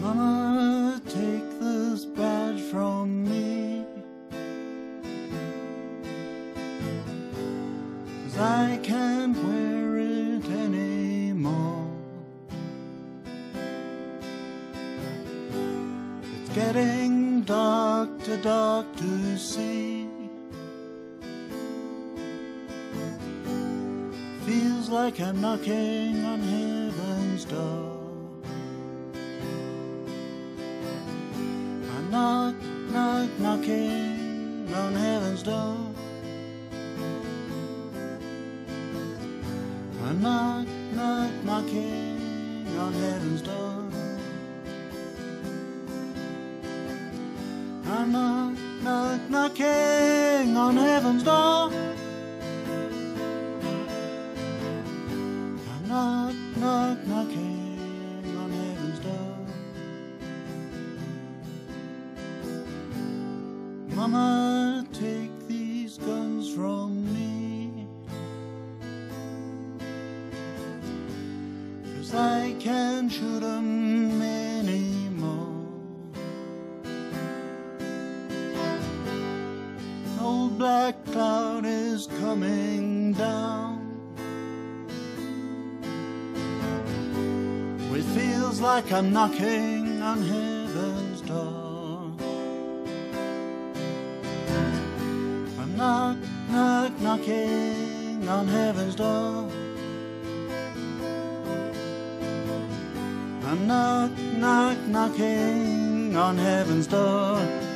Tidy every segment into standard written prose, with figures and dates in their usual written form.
Mama, take this badge from me, 'cause I can't wear it anymore. It's getting dark to see. Feels like I'm knocking on heaven's door. I'm knocking on heaven's door. I'm knocking on heaven's door. I'm knocking on heaven's door. I'm knocking on heaven's door. Mama, take these guns from me, 'cause I can't shoot 'em anymore. Old black cloud is coming down. It feels like I'm knocking on heaven's door. I'm knocking on heaven's door. I'm knocking on heaven's door.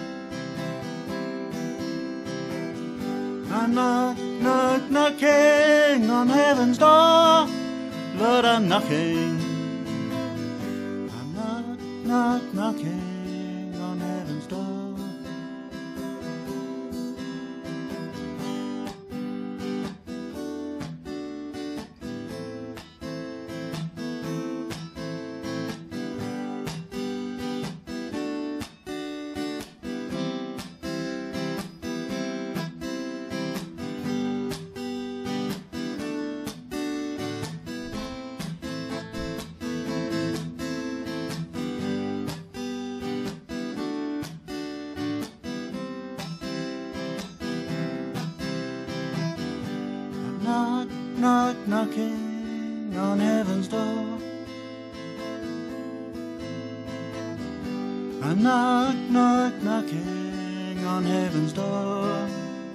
I'm knocking on heaven's door. Lord, I'm knocking. I'm knocking on heaven's door. Knocking on heaven's door. I'm knocking on heaven's door.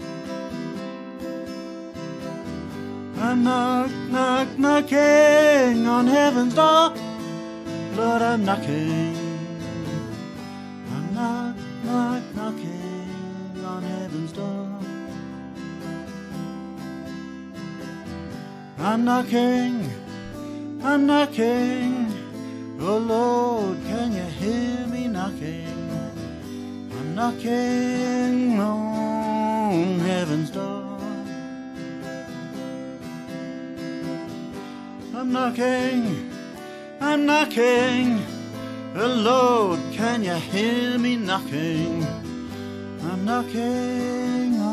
I'm knocking on heaven's door. Lord, I'm knocking. I'm knocking on heaven's door. I'm knocking, oh Lord, can you hear me knocking? I'm knocking on heaven's door. I'm knocking, oh Lord, can you hear me knocking? I'm knocking